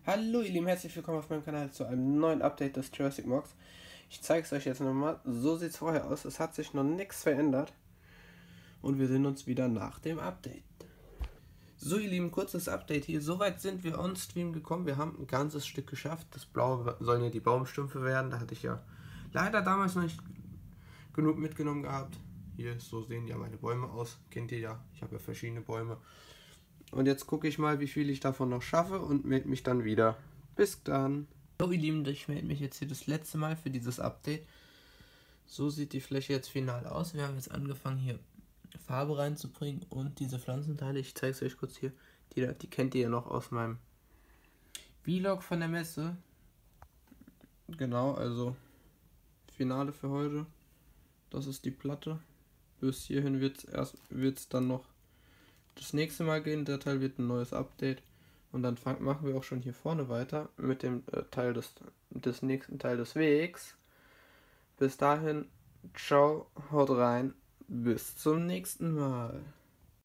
Hallo ihr Lieben, herzlich willkommen auf meinem Kanal zu einem neuen Update des Jurassic Mods. Ich zeige es euch jetzt nochmal, so sieht es vorher aus, es hat sich noch nichts verändert und wir sehen uns wieder nach dem Update. So ihr Lieben, kurzes Update hier, soweit sind wir on Stream gekommen, wir haben ein ganzes Stück geschafft, das Blaue sollen ja die Baumstümpfe werden, da hatte ich ja leider damals noch nicht genug mitgenommen gehabt. Hier, so sehen ja meine Bäume aus, kennt ihr ja, ich habe ja verschiedene Bäume. Und jetzt gucke ich mal, wie viel ich davon noch schaffe und melde mich dann wieder. Bis dann. So ihr Lieben, ich melde mich jetzt hier das letzte Mal für dieses Update. So sieht die Fläche jetzt final aus. Wir haben jetzt angefangen hier Farbe reinzubringen und diese Pflanzenteile, ich zeige es euch kurz hier, die kennt ihr ja noch aus meinem Vlog von der Messe. Genau, also Finale für heute. Das ist die Platte. Bis hierhin wird's dann noch das nächste Mal gehen. Der Teil wird ein neues Update. Und dann machen wir auch schon hier vorne weiter mit dem Teil des nächsten Teil des Wegs. Bis dahin, ciao, haut rein, bis zum nächsten Mal.